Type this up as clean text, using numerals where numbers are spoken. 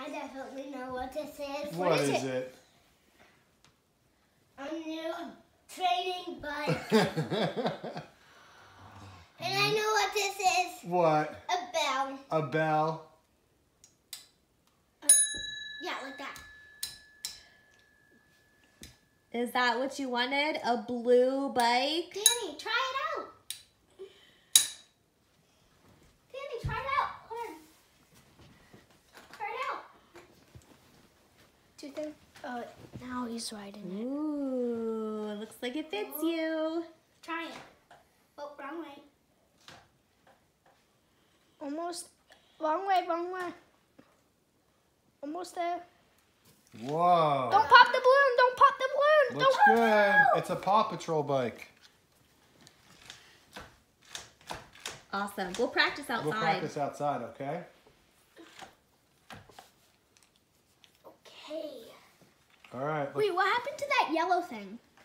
I definitely know what this is. What is it? A new training bike. And I know what this is. What? A bell. A bell. Yeah, like that. Is that what you wanted? A blue bike? Danny, try it out. Danny, try it out. Hold on. Try it out. Do you think? Oh, now he's riding it. Ooh, looks like it fits you. Try it. Oh, wrong way. Almost. Wrong way, wrong way. Almost there. Whoa. Don't pop the balloon. Don't pop the balloon. Looks Don't good. It's a Paw Patrol bike. Awesome. We'll practice outside. We'll practice outside, okay? Okay. All right. Wait, what happened to that yellow thing?